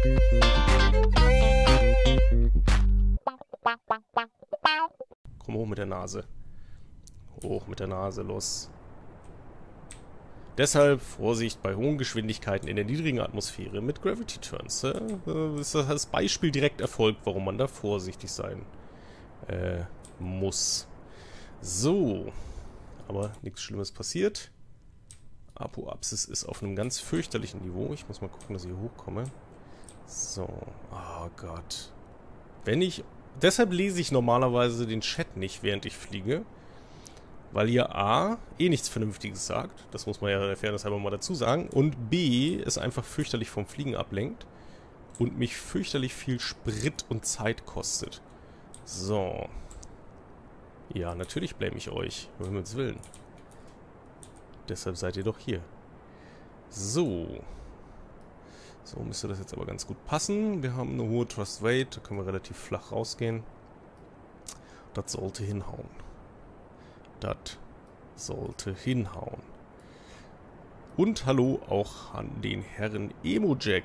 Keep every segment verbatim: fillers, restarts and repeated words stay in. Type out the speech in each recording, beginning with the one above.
Komm hoch mit der Nase. Hoch mit der Nase, los. Deshalb Vorsicht bei hohen Geschwindigkeiten in der niedrigen Atmosphäre mit Gravity Turns. Äh, ist das Beispiel direkt erfolgt, warum man da vorsichtig sein äh, muss. So. Aber nichts Schlimmes passiert. Apoapsis ist auf einem ganz fürchterlichen Niveau. Ich muss mal gucken, dass ich hier hochkomme. So. Oh Gott. Wenn ich... Deshalb lese ich normalerweise den Chat nicht, während ich fliege. Weil ihr A, eh nichts Vernünftiges sagt. Das muss man ja der Fairness halber mal dazu sagen. Und B, es einfach fürchterlich vom Fliegen ablenkt. Und mich fürchterlich viel Sprit und Zeit kostet. So. Ja, natürlich blame ich euch. Um Himmels Willen. Deshalb seid ihr doch hier. So. So müsste das jetzt aber ganz gut passen. Wir haben eine hohe Thrust Weight. Da können wir relativ flach rausgehen. Das sollte hinhauen. Das sollte hinhauen. Und hallo auch an den Herren Emo-Jack.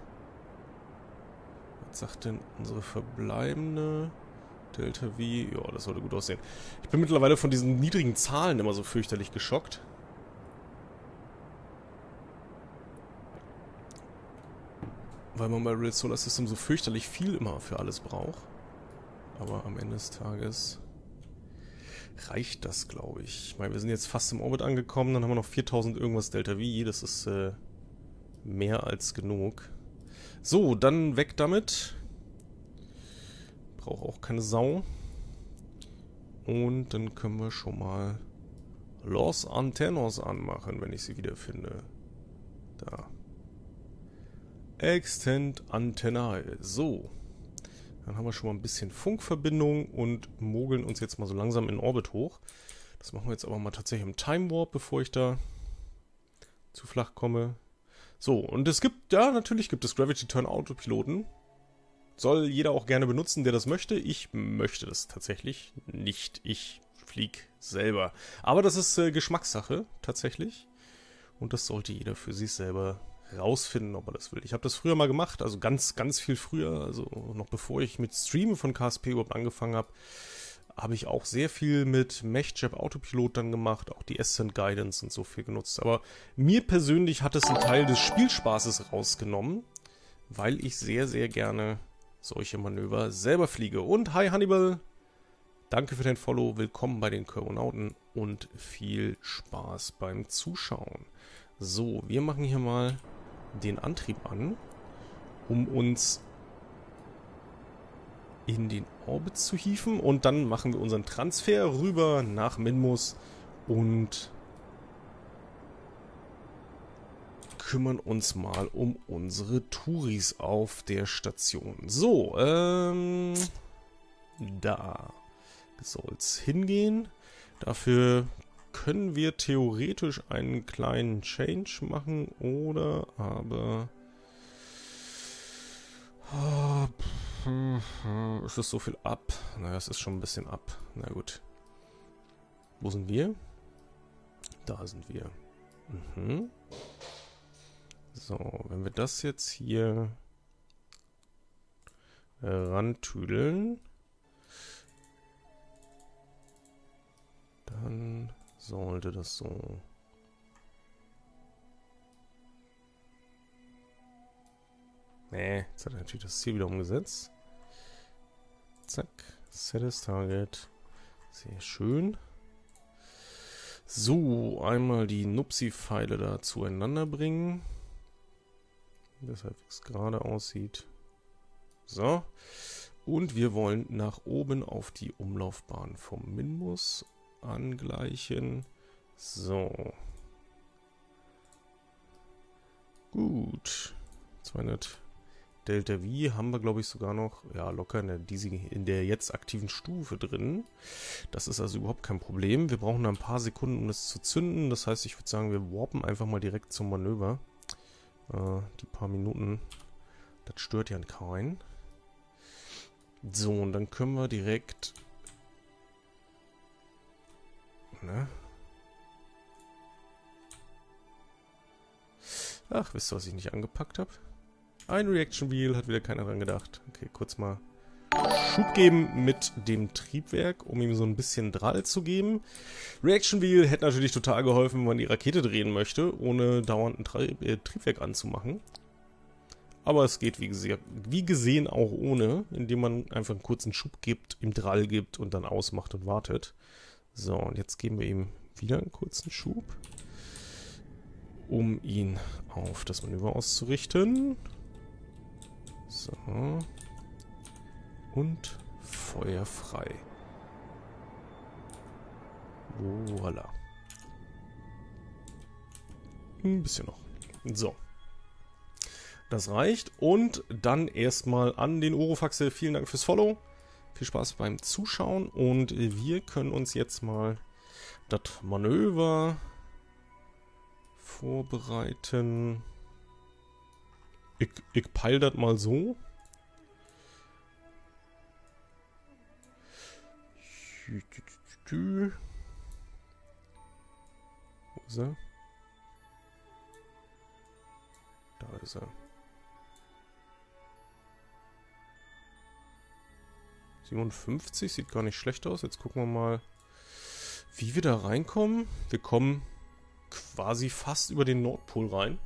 Was sagt denn unsere verbleibende Delta V? Ja, das sollte gut aussehen. Ich bin mittlerweile von diesen niedrigen Zahlen immer so fürchterlich geschockt. Weil man bei Real Solar System so fürchterlich viel immer für alles braucht. Aber am Ende des Tages reicht das, glaube ich. Ich meine, wir sind jetzt fast im Orbit angekommen. Dann haben wir noch viertausend irgendwas Delta V. Das ist äh, mehr als genug. So, dann weg damit. Braucht auch keine Sau. Und dann können wir schon mal Los Antennos anmachen, wenn ich sie wiederfinde. Da. Extend Antennae. So. Dann haben wir schon mal ein bisschen Funkverbindung und mogeln uns jetzt mal so langsam in Orbit hoch. Das machen wir jetzt aber mal tatsächlich im Time Warp, bevor ich da zu flach komme. So, und es gibt, ja, natürlich gibt es Gravity Turn Autopiloten. Soll jeder auch gerne benutzen, der das möchte. Ich möchte das tatsächlich nicht. Ich fliege selber. Aber das ist äh, Geschmackssache, tatsächlich. Und das sollte jeder für sich selber rausfinden, ob er das will. Ich habe das früher mal gemacht, also ganz, ganz viel früher, also noch bevor ich mit Streamen von K S P überhaupt angefangen habe, habe ich auch sehr viel mit MechJeb Autopilot dann gemacht, auch die Ascent Guidance und so viel genutzt. Aber mir persönlich hat es einen Teil des Spielspaßes rausgenommen, weil ich sehr, sehr gerne solche Manöver selber fliege. Und hi Hannibal, danke für dein Follow, willkommen bei den Körbonauten und viel Spaß beim Zuschauen. So, wir machen hier mal den Antrieb an, um uns in den Orbit zu hieven. Und dann machen wir unseren Transfer rüber nach Minmus und kümmern uns mal um unsere Touris auf der Station. So, ähm, da soll's hingehen. Dafür können wir theoretisch einen kleinen Change machen, oder aber ist es so viel ab? Naja, es ist schon ein bisschen ab. Na gut. Wo sind wir? Da sind wir. Mhm. So, wenn wir das jetzt hier äh, rantüdeln, dann sollte das so. Nee, jetzt hat er natürlich das Ziel wieder umgesetzt. Zack, Set as Target. Sehr schön. So, einmal die Nupsi-Pfeile da zueinander bringen. Deshalb es gerade aussieht. So. Und wir wollen nach oben auf die Umlaufbahn vom Minmus angleichen. So. Gut. zweihundert Delta V haben wir, glaube ich, sogar noch, ja, locker in der, diesigen, in der jetzt aktiven Stufe drin. Das ist also überhaupt kein Problem. Wir brauchen da ein paar Sekunden, um das zu zünden. Das heißt, ich würde sagen, wir warpen einfach mal direkt zum Manöver. Äh, die paar Minuten, das stört ja keinen. So, und dann können wir direkt... Ne? Ach, wisst ihr, was ich nicht angepackt habe? Ein Reaction Wheel, hat wieder keiner dran gedacht. Okay, kurz mal Schub geben mit dem Triebwerk, um ihm so ein bisschen Drall zu geben. Reaction Wheel hätte natürlich total geholfen, wenn man die Rakete drehen möchte, ohne dauernd ein Tri äh, Triebwerk anzumachen. Aber es geht wie gesehen, wie gesehen auch ohne, indem man einfach einen kurzen Schub gibt, ihm Drall gibt und dann ausmacht und wartet. So, und jetzt geben wir ihm wieder einen kurzen Schub, um ihn auf das Manöver auszurichten. So. Und Feuer frei. Voila. Ein bisschen noch. So. Das reicht. Und dann erstmal an den Orofaxe. Vielen Dank fürs Follow. Viel Spaß beim Zuschauen. Und wir können uns jetzt mal das Manöver vorbereiten. Ich, ich peile das mal so. Wo ist er? Da ist er. siebenundfünfzig, sieht gar nicht schlecht aus. Jetzt gucken wir mal, wie wir da reinkommen. Wir kommen quasi fast über den Nordpol rein.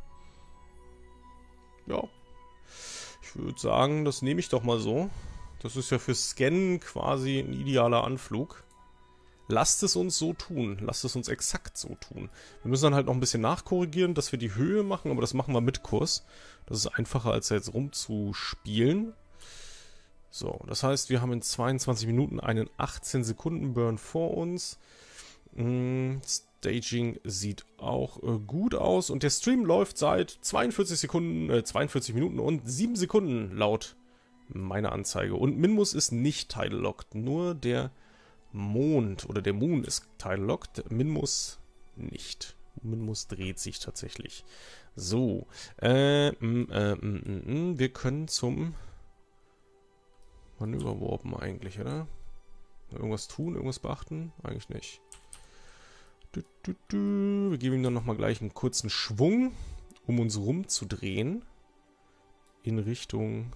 Ja. Ich würde sagen, das nehme ich doch mal so. Das ist ja für Scannen quasi ein idealer Anflug. Lasst es uns so tun. Lasst es uns exakt so tun. Wir müssen dann halt noch ein bisschen nachkorrigieren, dass wir die Höhe machen, aber das machen wir mit Kurs. Das ist einfacher, als jetzt rumzuspielen. So, das heißt, wir haben in zweiundzwanzig Minuten einen achtzehn Sekunden Burn vor uns. Hm, Staging sieht auch äh, gut aus und der Stream läuft seit zweiundvierzig Sekunden, äh, zweiundvierzig Minuten und sieben Sekunden laut meiner Anzeige. Und Minmus ist nicht tidal-locked, nur der Mond oder der Moon ist tidal-locked, Minmus nicht. Minmus dreht sich tatsächlich. So, äh, mm, äh, mm, mm, mm. wir können zum Manöver warpen eigentlich, oder? Irgendwas tun, irgendwas beachten? Eigentlich nicht. Du, du, du. Wir geben ihm dann nochmal gleich einen kurzen Schwung, um uns rumzudrehen. In Richtung...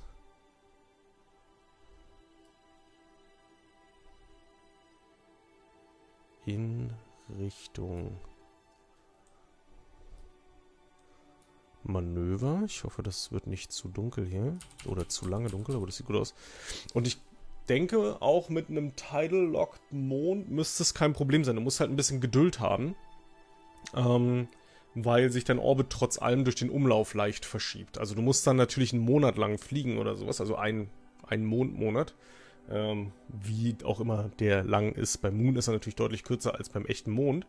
In Richtung... Manöver. Ich hoffe, das wird nicht zu dunkel hier. Oder zu lange dunkel, aber das sieht gut aus. Und ich denke, auch mit einem Tidal-Locked Mond müsste es kein Problem sein. Du musst halt ein bisschen Geduld haben. Ähm, weil sich dein Orbit trotz allem durch den Umlauf leicht verschiebt. Also du musst dann natürlich einen Monat lang fliegen oder sowas. Also ein, einen Mondmonat. Ähm, wie auch immer der lang ist. Beim Moon ist er natürlich deutlich kürzer als beim echten Mond.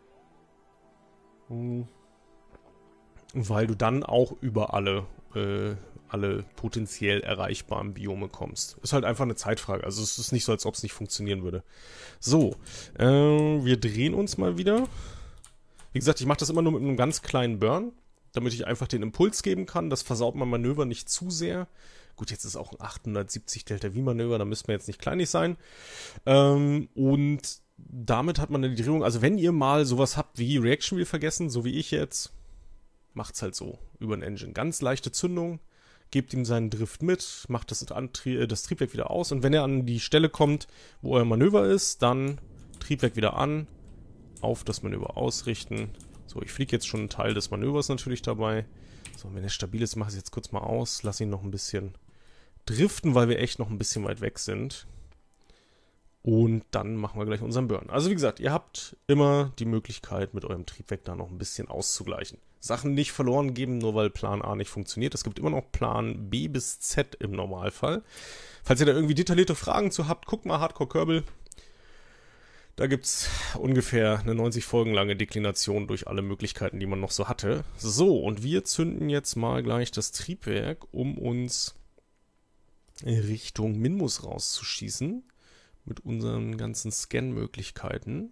Hm. Weil du dann auch über alle, äh, alle potenziell erreichbaren Biome kommst. Ist halt einfach eine Zeitfrage. Also es ist nicht so, als ob es nicht funktionieren würde. So, äh, wir drehen uns mal wieder. Wie gesagt, ich mache das immer nur mit einem ganz kleinen Burn, damit ich einfach den Impuls geben kann. Das versaut mein Manöver nicht zu sehr. Gut, jetzt ist auch ein achthundertsiebzig Delta-V-Manöver, da müssten wir jetzt nicht kleinig sein. Ähm, und damit hat man eine Drehung. Also wenn ihr mal sowas habt wie Reaction Wheel vergessen, so wie ich jetzt... Macht's halt so, über den Engine. Ganz leichte Zündung, gebt ihm seinen Drift mit, macht das, Antrie das Triebwerk wieder aus und wenn er an die Stelle kommt, wo euer Manöver ist, dann Triebwerk wieder an, auf das Manöver ausrichten. So, ich fliege jetzt schon einen Teil des Manövers natürlich dabei. So, wenn er stabil ist, mache ich es jetzt kurz mal aus, lasse ihn noch ein bisschen driften, weil wir echt noch ein bisschen weit weg sind. Und dann machen wir gleich unseren Burn. Also wie gesagt, ihr habt immer die Möglichkeit, mit eurem Triebwerk da noch ein bisschen auszugleichen. Sachen nicht verloren geben, nur weil Plan A nicht funktioniert. Es gibt immer noch Plan B bis Z im Normalfall. Falls ihr da irgendwie detaillierte Fragen zu habt, guckt mal Hardcore Kerbal. Da gibt es ungefähr eine neunzig Folgen lange Deklination durch alle Möglichkeiten, die man noch so hatte. So, und wir zünden jetzt mal gleich das Triebwerk, um uns Richtung Minmus rauszuschießen. Mit unseren ganzen Scan-Möglichkeiten.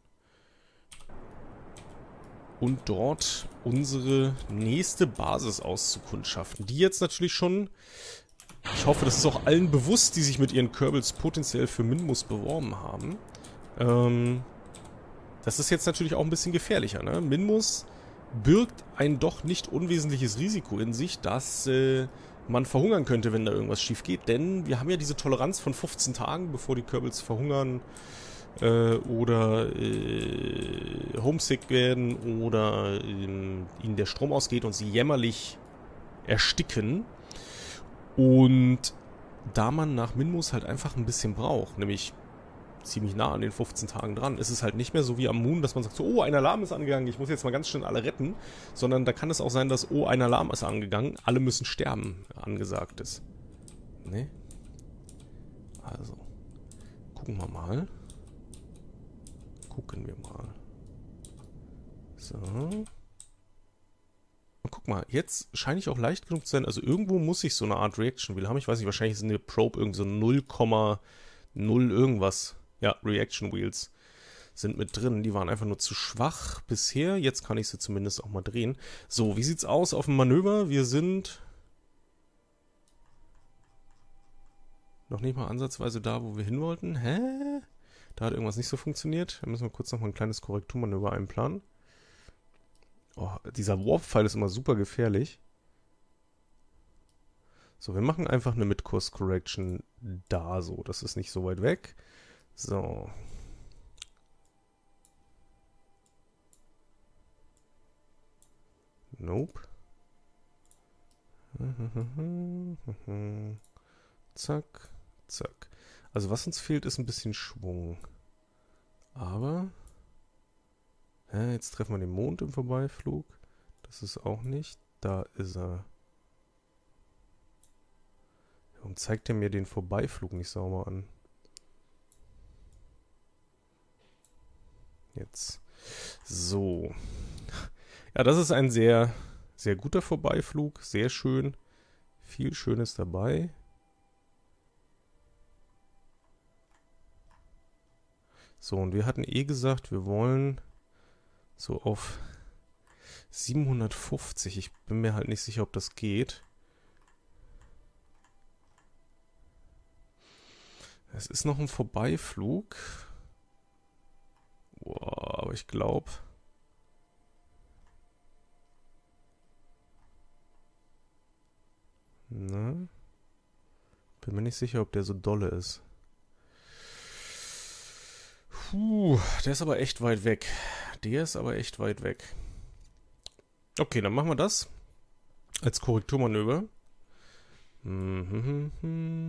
Und dort unsere nächste Basis auszukundschaften. Die jetzt natürlich schon, ich hoffe, das ist auch allen bewusst, die sich mit ihren Kerbals potenziell für Minmus beworben haben. Ähm, das ist jetzt natürlich auch ein bisschen gefährlicher, ne? Minmus birgt ein doch nicht unwesentliches Risiko in sich, dass äh, man verhungern könnte, wenn da irgendwas schief geht. Denn wir haben ja diese Toleranz von fünfzehn Tagen, bevor die Kerbals verhungern äh, oder äh, homesick werden oder äh, ihnen der Strom ausgeht und sie jämmerlich ersticken. Und da man nach Minmus halt einfach ein bisschen braucht, nämlich ziemlich nah an den fünfzehn Tagen dran, ist es halt nicht mehr so wie am Moon, dass man sagt so, oh, ein Alarm ist angegangen, ich muss jetzt mal ganz schnell alle retten, sondern da kann es auch sein, dass, oh, ein Alarm ist angegangen, alle müssen sterben, angesagt ist. Ne? Also, gucken wir mal. Gucken wir mal. So. Und guck mal, jetzt scheine ich auch leicht genug zu sein, also irgendwo muss ich so eine Art Reaction Wheel haben, ich weiß nicht, wahrscheinlich ist eine Probe irgend so null Komma null irgendwas. Ja, Reaction Wheels sind mit drin. Die waren einfach nur zu schwach bisher. Jetzt kann ich sie zumindest auch mal drehen. So, wie sieht's aus auf dem Manöver? Wir sind noch nicht mal ansatzweise da, wo wir hin wollten. Hä? Da hat irgendwas nicht so funktioniert. Da müssen wir kurz noch mal ein kleines Korrekturmanöver einplanen. Oh, dieser Warp-Pfeil ist immer super gefährlich. So, wir machen einfach eine Mid-Course-Correction da so. Das ist nicht so weit weg. So. Nope. Zack, zack. Also was uns fehlt, ist ein bisschen Schwung. Aber... Hä, jetzt treffen wir den Mond im Vorbeiflug. Das ist auch nicht. Da ist er. Warum zeigt er mir den Vorbeiflug nicht sauber an? Jetzt. So. Ja, das ist ein sehr, sehr guter Vorbeiflug. Sehr schön. Viel Schönes dabei. So, und wir hatten eh gesagt, wir wollen so auf siebenhundertfünfzig. Ich bin mir halt nicht sicher, ob das geht. Es ist noch ein Vorbeiflug. Boah, aber ich glaube... Ne? Bin mir nicht sicher, ob der so dolle ist. Puh, der ist aber echt weit weg. Der ist aber echt weit weg. Okay, dann machen wir das als Korrekturmanöver. Und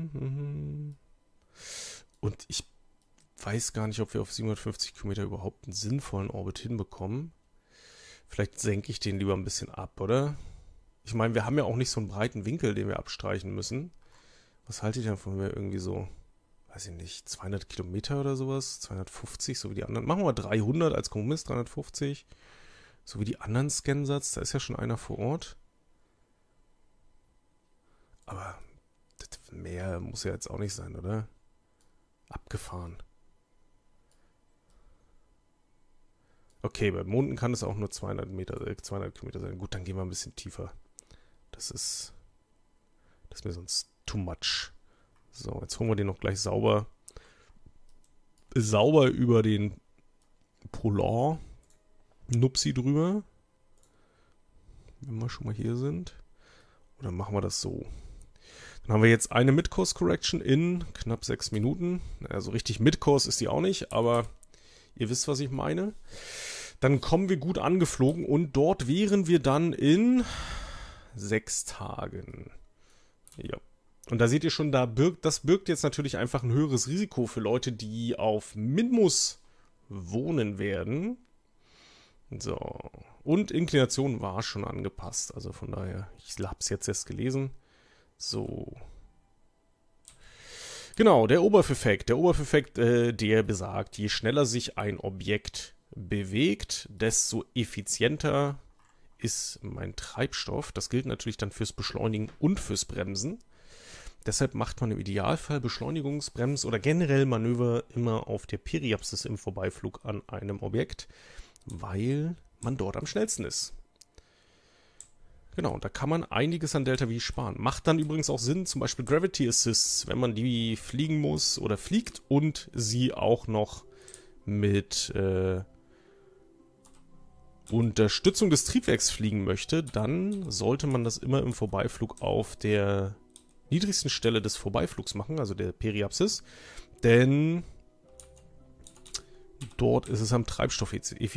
ich weiß gar nicht, ob wir auf siebenhundertfünfzig Kilometer überhaupt einen sinnvollen Orbit hinbekommen. Vielleicht senke ich den lieber ein bisschen ab, oder? Ich meine, wir haben ja auch nicht so einen breiten Winkel, den wir abstreichen müssen. Was halte ich denn von, wenn wir irgendwie so, weiß ich nicht, zweihundert Kilometer oder sowas? zweihundertfünfzig, so wie die anderen. Machen wir dreihundert als Kompromiss, dreihundertfünfzig. So wie die anderen Scansatz, da ist ja schon einer vor Ort. Aber das mehr muss ja jetzt auch nicht sein, oder? Abgefahren. Okay, bei Monden kann es auch nur zweihundert Meter, äh, zweihundert Kilometer sein. Gut, dann gehen wir ein bisschen tiefer. Das ist, das ist mir sonst too much. So, jetzt holen wir den noch gleich sauber, sauber über den Polar Nupsi drüber. Wenn wir schon mal hier sind. Oder machen wir das so. Dann haben wir jetzt eine Mid-Course Correction in knapp sechs Minuten. Also richtig Mid-Course ist die auch nicht, aber ihr wisst, was ich meine. Dann kommen wir gut angeflogen und dort wären wir dann in sechs Tagen. Ja. Und da seht ihr schon, da birgt, das birgt jetzt natürlich einfach ein höheres Risiko für Leute, die auf Minmus wohnen werden. So. Und Inklination war schon angepasst. Also von daher, ich habe es jetzt erst gelesen. So. Genau, der Oberph-Effekt. Der Oberph-Effekt, äh, der besagt, je schneller sich ein Objekt bewegt, desto effizienter ist mein Treibstoff. Das gilt natürlich dann fürs Beschleunigen und fürs Bremsen. Deshalb macht man im Idealfall Beschleunigungsbrems oder generell Manöver immer auf der Periapsis im Vorbeiflug an einem Objekt, weil man dort am schnellsten ist. Genau, da kann man einiges an Delta V sparen. Macht dann übrigens auch Sinn, zum Beispiel Gravity Assists, wenn man die fliegen muss oder fliegt und sie auch noch mit, äh, Unterstützung des Triebwerks fliegen möchte, dann sollte man das immer im Vorbeiflug auf der niedrigsten Stelle des Vorbeiflugs machen, also der Periapsis, denn dort ist es am Treibstoff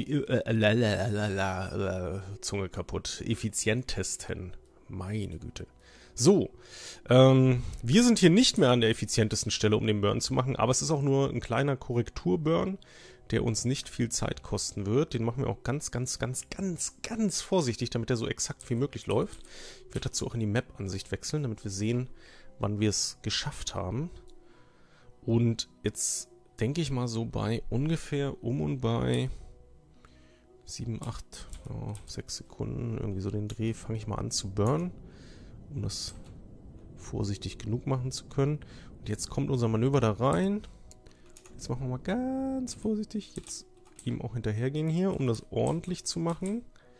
äh, Zunge kaputt, effizientesten. Meine Güte. So, ähm, wir sind hier nicht mehr an der effizientesten Stelle, um den Burn zu machen, aber es ist auch nur ein kleiner Korrekturburn, der uns nicht viel Zeit kosten wird. Den machen wir auch ganz, ganz, ganz, ganz, ganz vorsichtig, damit er so exakt wie möglich läuft. Ich werde dazu auch in die Map-Ansicht wechseln, damit wir sehen, wann wir es geschafft haben. Und jetzt denke ich mal so bei ungefähr um und bei sieben, acht, ja, sechs Sekunden, irgendwie so den Dreh, fange ich mal an zu burnen, um das vorsichtig genug machen zu können. Und jetzt kommt unser Manöver da rein. Jetzt machen wir mal ganz vorsichtig, jetzt ihm auch hinterhergehen hier, um das ordentlich zu machen.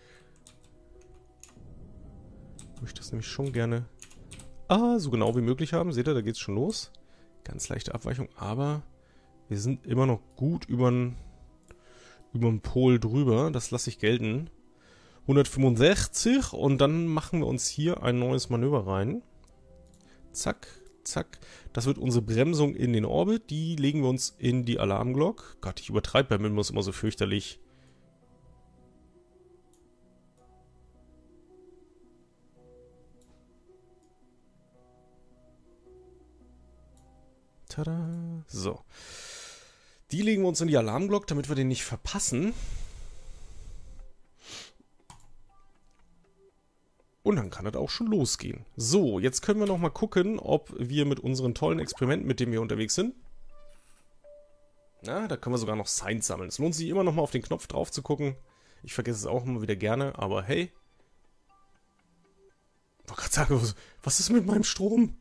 Ich möchte das nämlich schon gerne ah, so genau wie möglich haben. Seht ihr, da geht es schon los. Ganz leichte Abweichung, aber wir sind immer noch gut über den Pol drüber. Das lasse ich gelten. hundertfünfundsechzig und dann machen wir uns hier ein neues Manöver rein. Zack, zack. Das wird unsere Bremsung in den Orbit. Die legen wir uns in die Alarmglock. Gott, ich übertreibe bei Mimbus immer so fürchterlich. Tada. So. Die legen wir uns in die Alarmglock, damit wir den nicht verpassen. Und dann kann das auch schon losgehen. So, jetzt können wir noch mal gucken, ob wir mit unseren tollen Experimenten, mit denen wir unterwegs sind, na, da können wir sogar noch Science sammeln. Es lohnt sich immer noch mal auf den Knopf drauf zu gucken. Ich vergesse es auch immer wieder gerne, aber hey. Ich wollte gerade sagen, was, was ist mit meinem Strom?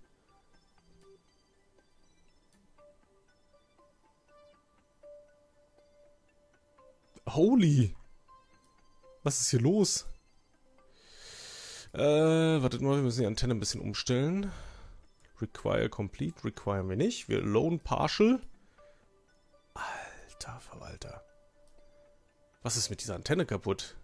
Holy! Was ist hier los? Äh, wartet mal, wir müssen die Antenne ein bisschen umstellen. Require complete, require wir nicht. Wir loan partial. Alter Verwalter. Was ist mit dieser Antenne kaputt?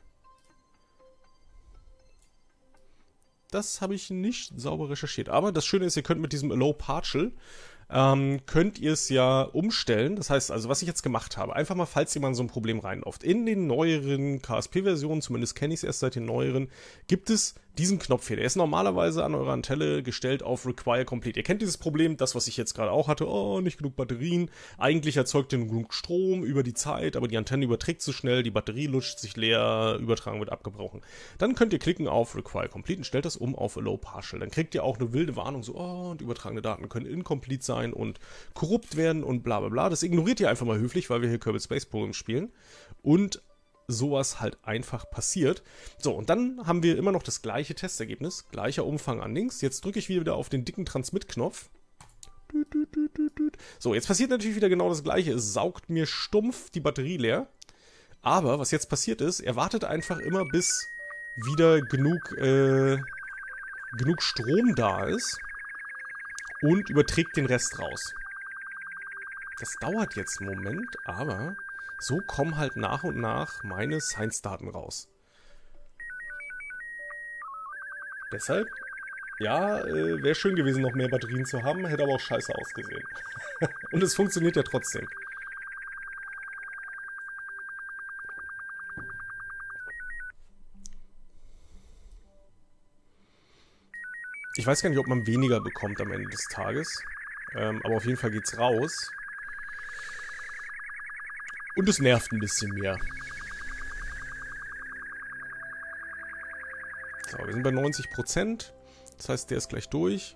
Das habe ich nicht sauber recherchiert. Aber das Schöne ist, ihr könnt mit diesem Allow Partial ähm, könnt ihr es ja umstellen. Das heißt also, was ich jetzt gemacht habe, einfach mal, falls ihr mal in so ein Problem reinlauft. In den neueren K S P-Versionen, zumindest kenne ich es erst seit den neueren, gibt es diesen Knopf hier. Der ist normalerweise an eurer Antenne gestellt auf Require Complete. Ihr kennt dieses Problem, das, was ich jetzt gerade auch hatte. Oh, nicht genug Batterien. Eigentlich erzeugt ihr genug Strom über die Zeit, aber die Antenne überträgt zu schnell, die Batterie lutscht sich leer, Übertragung wird abgebrochen. Dann könnt ihr klicken auf Require Complete und stellt das um auf Allow Partial. Dann kriegt ihr auch eine wilde Warnung, so, oh, und übertragene Daten können incomplete sein und korrupt werden und bla bla bla. Das ignoriert ihr einfach mal höflich, weil wir hier Kerbal Space Program spielen. Und sowas halt einfach passiert. So, und dann haben wir immer noch das gleiche Testergebnis, gleicher Umfang an links. Jetzt drücke ich wieder auf den dicken Transmit-Knopf. So, jetzt passiert natürlich wieder genau das gleiche. Es saugt mir stumpf die Batterie leer. Aber was jetzt passiert ist, er wartet einfach immer, bis wieder genug, äh, genug Strom da ist und überträgt den Rest raus. Das dauert jetzt einen Moment, aber so kommen halt nach und nach meine Science-Daten raus. Deshalb, ja, äh, wäre schön gewesen, noch mehr Batterien zu haben, hätte aber auch scheiße ausgesehen. Und es funktioniert ja trotzdem. Ich weiß gar nicht, ob man weniger bekommt am Ende des Tages. Ähm, aber auf jeden Fall geht's raus. Und es nervt ein bisschen mehr. So, wir sind bei neunzig Prozent. Das heißt, der ist gleich durch.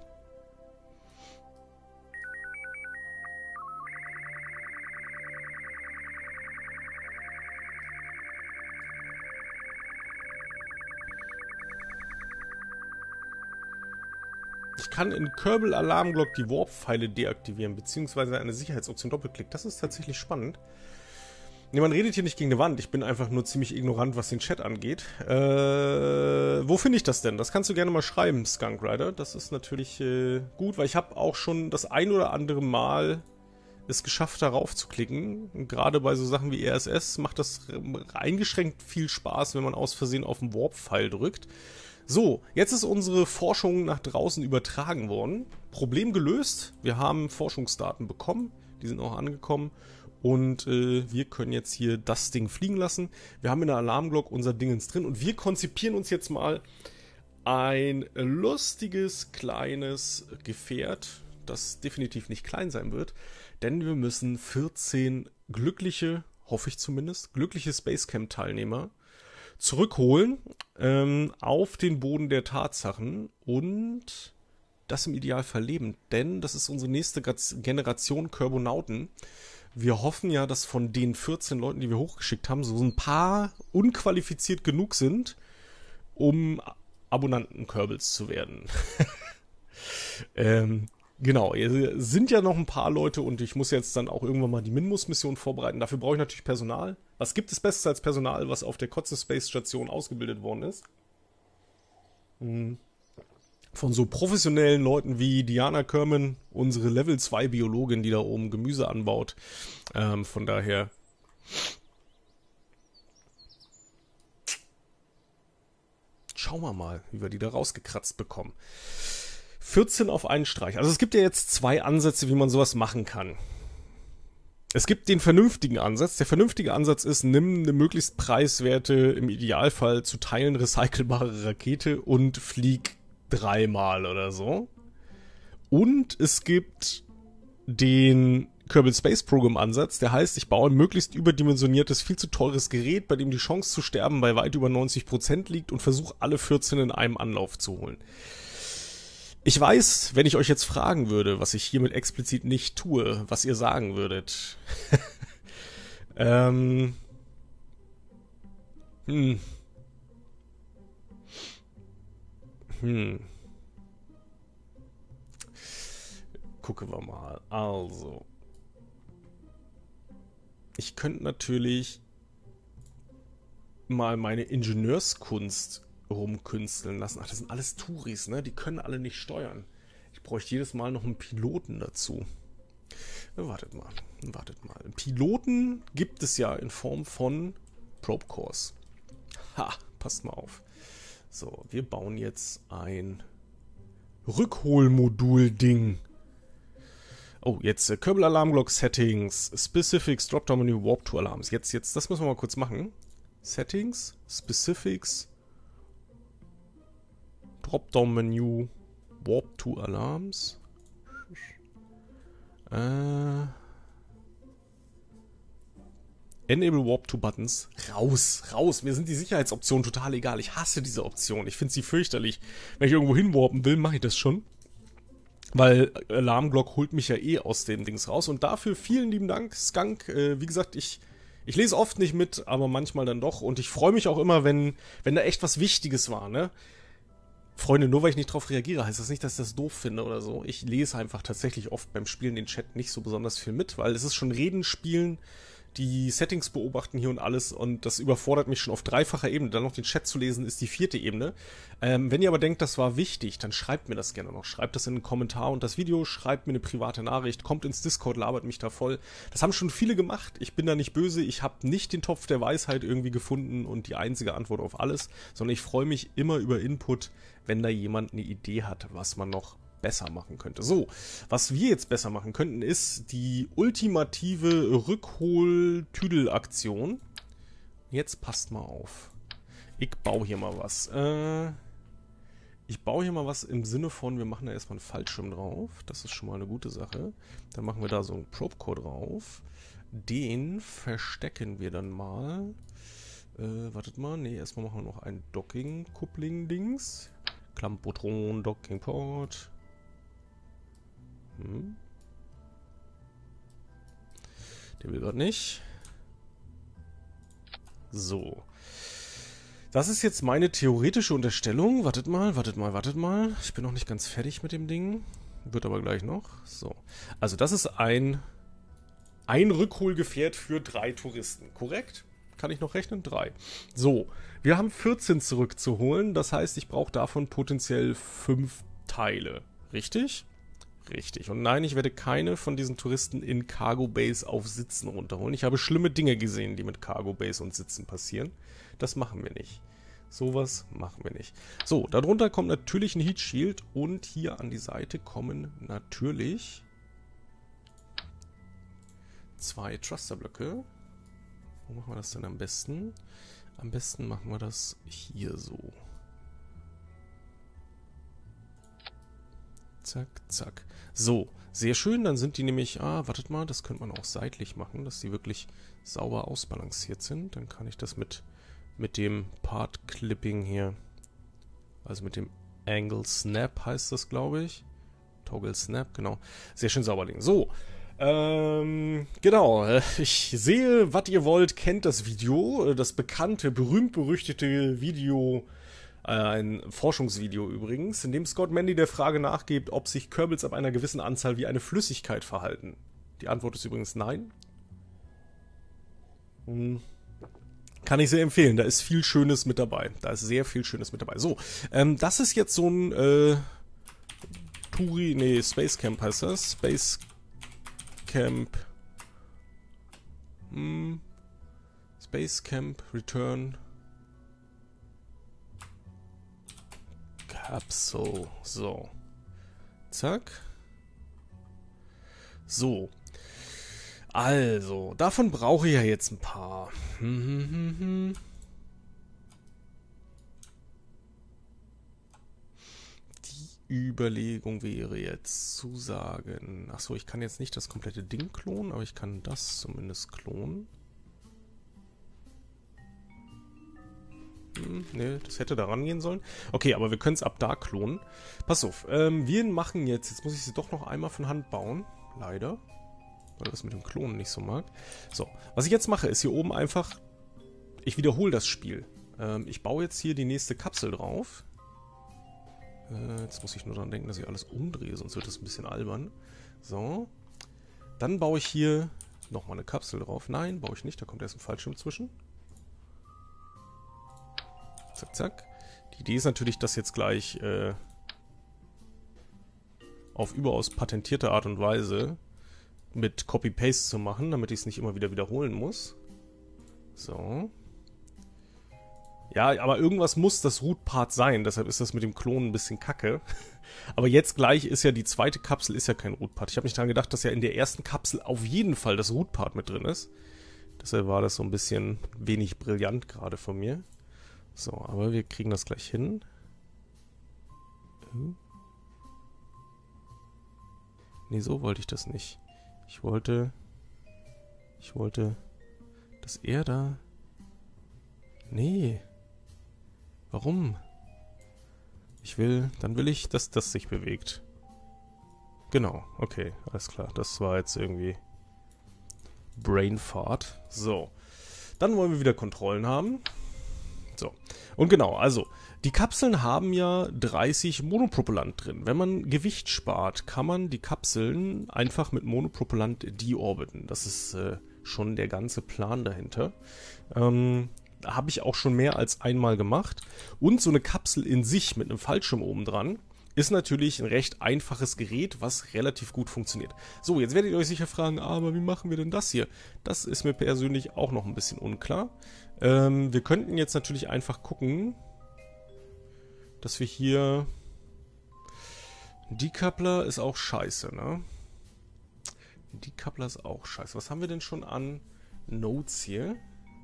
Ich kann in Kerbal Alarmglock die Warp-Pfeile deaktivieren, beziehungsweise eine Sicherheitsoption Doppelklick. Das ist tatsächlich spannend. Ne, man redet hier nicht gegen eine Wand. Ich bin einfach nur ziemlich ignorant, was den Chat angeht. Äh, wo finde ich das denn? Das kannst du gerne mal schreiben, Skunk Rider. Das ist natürlich äh, gut, weil ich habe auch schon das ein oder andere Mal es geschafft, darauf zu klicken. Und gerade bei so Sachen wie R S S macht das eingeschränkt viel Spaß, wenn man aus Versehen auf den Warp-Pfeil drückt. So, jetzt ist unsere Forschung nach draußen übertragen worden. Problem gelöst. Wir haben Forschungsdaten bekommen. Die sind auch angekommen. Und äh, wir können jetzt hier das Ding fliegen lassen. Wir haben in der Alarmglocke unser Dingens drin. Und wir konzipieren uns jetzt mal ein lustiges, kleines Gefährt, das definitiv nicht klein sein wird. Denn wir müssen vierzehn glückliche, hoffe ich zumindest, glückliche Spacecamp-Teilnehmer zurückholen ähm, auf den Boden der Tatsachen und das im Idealfall leben. Denn das ist unsere nächste Generation Körbonauten. Wir hoffen ja, dass von den vierzehn Leuten, die wir hochgeschickt haben, so ein paar unqualifiziert genug sind, um Abonnanten-Kerbals zu werden. ähm, genau, es sind ja noch ein paar Leute und ich muss jetzt dann auch irgendwann mal die Minmus-Mission vorbereiten. Dafür brauche ich natürlich Personal. Was gibt es Besseres als Personal, was auf der Kotze Space Station ausgebildet worden ist? Hm. Von so professionellen Leuten wie Diana Kerman, unsere Level zwei Biologin, die da oben Gemüse anbaut. Ähm, von daher... Schauen wir mal, wie wir die da rausgekratzt bekommen. vierzehn auf einen Streich. Also es gibt ja jetzt zwei Ansätze, wie man sowas machen kann. Es gibt den vernünftigen Ansatz. Der vernünftige Ansatz ist, nimm eine möglichst preiswerte, im Idealfall zu teilen recycelbare Rakete und flieg dreimal oder so. Und es gibt den Kerbal Space Program Ansatz, der heißt, ich baue ein möglichst überdimensioniertes, viel zu teures Gerät, bei dem die Chance zu sterben bei weit über neunzig Prozent liegt und versuche alle vierzehn in einem Anlauf zu holen. Ich weiß, wenn ich euch jetzt fragen würde, was ich hiermit explizit nicht tue, was ihr sagen würdet. ähm. Hm. Hm. Gucken wir mal. Also. Ich könnte natürlich mal meine Ingenieurskunst rumkünsteln lassen. Ach, das sind alles Touris, ne? Die können alle nicht steuern. Ich bräuchte jedes Mal noch einen Piloten dazu. Wartet mal, wartet mal. Piloten gibt es ja in Form von Probe Cores. Ha, passt mal auf. So, wir bauen jetzt ein Rückholmodul-Ding. Oh, jetzt äh, Kerbal Alarmglock Settings, Specifics, Dropdown Menü, Warp to Alarms. Jetzt, jetzt, das müssen wir mal kurz machen. Settings, Specifics, Dropdown Menü, Warp to Alarms. Äh, Enable Warp to Buttons. Raus, raus. Mir sind die Sicherheitsoptionen total egal. Ich hasse diese Option. Ich finde sie fürchterlich. Wenn ich irgendwo hinwarpen will, mache ich das schon. Weil Alarmglock holt mich ja eh aus dem Dings raus. Und dafür vielen lieben Dank, Skunk. Äh, wie gesagt, ich, ich lese oft nicht mit, aber manchmal dann doch. Und ich freue mich auch immer, wenn, wenn da echt was Wichtiges war, ne? Freunde, nur weil ich nicht drauf reagiere, heißt das nicht, dass ich das doof finde oder so. Ich lese einfach tatsächlich oft beim Spielen den Chat nicht so besonders viel mit, weil es ist schon Reden, Spielen, die Settings beobachten hier und alles und das überfordert mich schon auf dreifacher Ebene. Dann noch den Chat zu lesen, ist die vierte Ebene. Ähm, wenn ihr aber denkt, das war wichtig, dann schreibt mir das gerne noch. Schreibt das in einen Kommentar und das Video, schreibt mir eine private Nachricht, kommt ins Discord, labert mich da voll. Das haben schon viele gemacht. Ich bin da nicht böse. Ich habe nicht den Topf der Weisheit irgendwie gefunden und die einzige Antwort auf alles, sondern ich freue mich immer über Input, wenn da jemand eine Idee hat, was man noch besser machen könnte. So, was wir jetzt besser machen könnten, ist die ultimative Rückhol-Tüdel-Aktion. Jetzt passt mal auf. Ich baue hier mal was. Äh, ich baue hier mal was im Sinne von, wir machen da erstmal einen Fallschirm drauf. Das ist schon mal eine gute Sache. Dann machen wir da so einen Probe-Core drauf. Den verstecken wir dann mal. Äh, wartet mal. Ne, erstmal machen wir noch ein Docking-Coupling-Dings. Klampotron, Docking-Port. Hm. Der will gerade nicht. So. Das ist jetzt meine theoretische Unterstellung. Wartet mal, wartet mal, wartet mal. Ich bin noch nicht ganz fertig mit dem Ding. Wird aber gleich noch. So. Also das ist ein, ein Rückholgefährt für drei Touristen. Korrekt? Kann ich noch rechnen? Drei. So. Wir haben vierzehn zurückzuholen. Das heißt, ich brauche davon potenziell fünf Teile. Richtig? Richtig. Und nein, ich werde keine von diesen Touristen in Cargo Base auf Sitzen runterholen. Ich habe schlimme Dinge gesehen, die mit Cargo Base und Sitzen passieren. Das machen wir nicht. Sowas machen wir nicht. So, darunter kommt natürlich ein Heat Shield und hier an die Seite kommen natürlich zwei Thrusterblöcke. Wo machen wir das denn am besten? Am besten machen wir das hier so. Zack, zack. So, sehr schön. Dann sind die nämlich... Ah, wartet mal, das könnte man auch seitlich machen, dass die wirklich sauber ausbalanciert sind. Dann kann ich das mit, mit dem Part Clipping hier, also mit dem Angle Snap heißt das, glaube ich. Toggle Snap, genau. Sehr schön sauber legen. So, ähm, genau. Ich sehe, was ihr wollt, kennt das Video. Das bekannte, berühmt-berüchtigte Video... Ein Forschungsvideo übrigens, in dem Scott Mandy der Frage nachgeht, ob sich Kerbals ab einer gewissen Anzahl wie eine Flüssigkeit verhalten. Die Antwort ist übrigens nein. Hm. Kann ich sehr empfehlen, da ist viel Schönes mit dabei. Da ist sehr viel Schönes mit dabei. So, ähm, das ist jetzt so ein äh, Turi, nee, Space Camp heißt das. Space Camp hm, Space Camp Return Capsule. So. Zack. So. Also, davon brauche ich ja jetzt ein paar. Die Überlegung wäre jetzt zu sagen... Achso, ich kann jetzt nicht das komplette Ding klonen, aber ich kann das zumindest klonen. Hm, ne, das hätte da rangehen sollen. Okay, aber wir können es ab da klonen. Pass auf, ähm, wir machen jetzt... Jetzt muss ich sie doch noch einmal von Hand bauen. Leider. Weil das mit dem Klonen nicht so mag. So, was ich jetzt mache, ist hier oben einfach... Ich wiederhole das Spiel. Ähm, ich baue jetzt hier die nächste Kapsel drauf. Äh, jetzt muss ich nur daran denken, dass ich alles umdrehe, sonst wird das ein bisschen albern. So. Dann baue ich hier nochmal eine Kapsel drauf. Nein, baue ich nicht, da kommt erst ein Fallschirm zwischen. Zack, zack. Die Idee ist natürlich, das jetzt gleich äh, auf überaus patentierte Art und Weise mit Copy-Paste zu machen, damit ich es nicht immer wieder wiederholen muss. So. Ja, aber irgendwas muss das Root-Part sein, deshalb ist das mit dem Klonen ein bisschen kacke. Aber jetzt gleich ist ja die zweite Kapsel ist ja kein Root-Part. Ich habe nicht daran gedacht, dass ja in der ersten Kapsel auf jeden Fall das Root-Part mit drin ist. Deshalb war das so ein bisschen wenig brillant gerade von mir. So, aber wir kriegen das gleich hin. Hm. Nee, so wollte ich das nicht. Ich wollte... Ich wollte... Dass er da... Nee. Warum? Ich will... Dann will ich, dass das sich bewegt. Genau, okay, alles klar. Das war jetzt irgendwie... Brainfart. So. Dann wollen wir wieder Kontrollen haben. So. Und genau, also, die Kapseln haben ja dreißig Monopropellant drin. Wenn man Gewicht spart, kann man die Kapseln einfach mit Monopropellant deorbiten. Das ist äh, schon der ganze Plan dahinter. Ähm, habe ich auch schon mehr als einmal gemacht. Und so eine Kapsel in sich mit einem Fallschirm oben dran ist natürlich ein recht einfaches Gerät, was relativ gut funktioniert. So, jetzt werdet ihr euch sicher fragen, aber wie machen wir denn das hier? Das ist mir persönlich auch noch ein bisschen unklar. Ähm, wir könnten jetzt natürlich einfach gucken, dass wir hier... Decoupler ist auch scheiße, ne? Decoupler ist auch scheiße. Was haben wir denn schon an Nodes hier?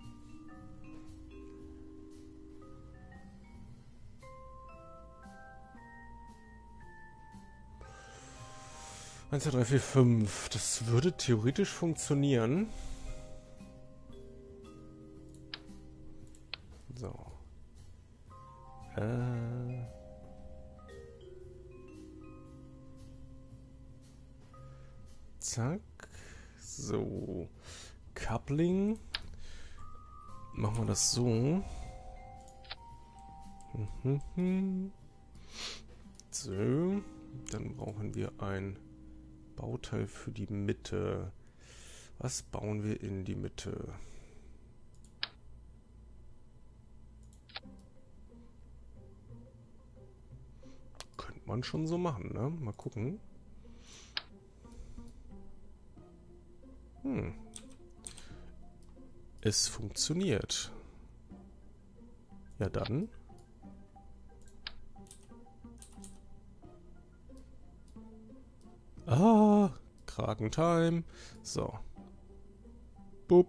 eins, zwei, drei, vier, fünf. Das würde theoretisch funktionieren. So. Äh. Zack. So. Coupling. Machen wir das so. So. Dann brauchen wir ein Bauteil für die Mitte. Was bauen wir in die Mitte? Könnte man schon so machen, ne? Mal gucken. Hm. Es funktioniert. Ja dann. Ah, Kraken-Time. So. Bup.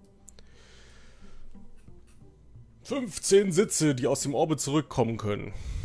fünfzehn Sitze, die aus dem Orbit zurückkommen können.